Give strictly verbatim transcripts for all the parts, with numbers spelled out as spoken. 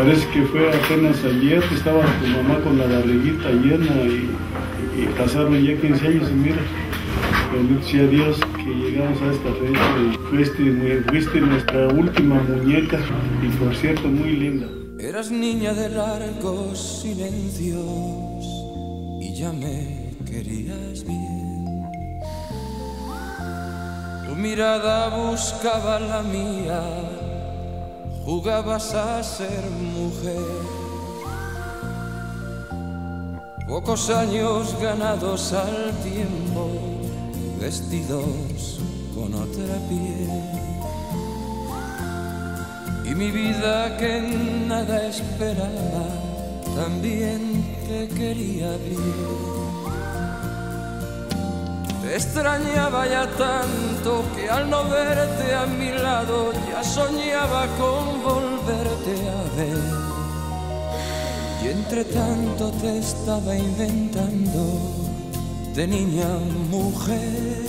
parece que fue apenas ayer que estaba tu mamá con la barriguita llena y, y, y pasaron ya quince años y mira, bendito sea Dios que llegamos a esta fecha y fuiste, fuiste nuestra última muñeca y por cierto muy linda. Eras niña de largos silencios y ya me querías bien. Tu mirada buscaba la mía, jugabas a ser mujer. Pocos años ganados al tiempo, vestidos con otra piel. Y mi vida que nada esperaba, también te quería bien. Te extrañaba ya tanto que al no verte a mi lado ya soñaba con volverte a ver. Y entre tanto te estaba inventando de niña mujer.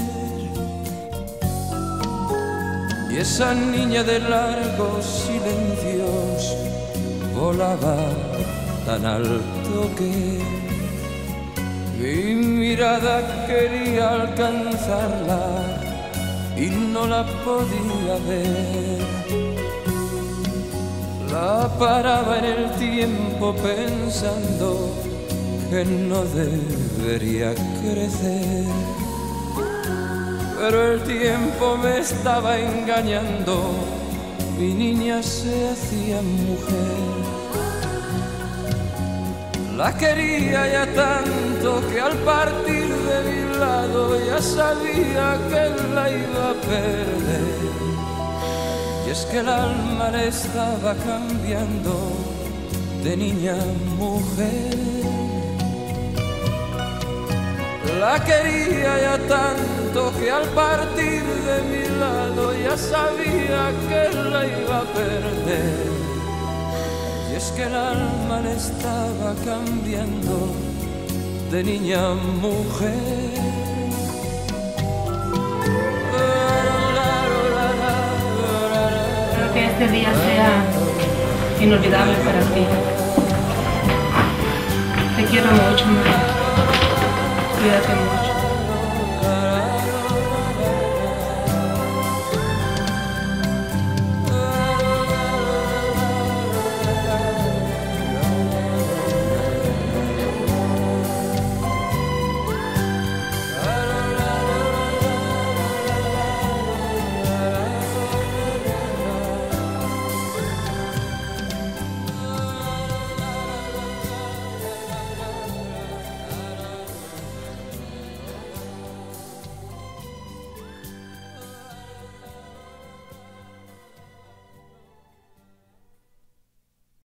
Y esa niña de largos silencios volaba tan alto que mi mirada quería alcanzarla y no la podía ver. La paraba en el tiempo pensando que no debería crecer. Pero el tiempo me estaba engañando, mi niña se hacía mujer. La quería ya tanto que al partir de mi lado ya sabía que la iba a perder. Y es que el alma le estaba cambiando de niña a mujer. La quería ya tanto que al partir de mi lado ya sabía que la iba a perder. Y es que el alma le estaba cambiando de niña a mujer. Espero que este día sea inolvidable para ti. Te quiero mucho, mamá. Cuídate mucho.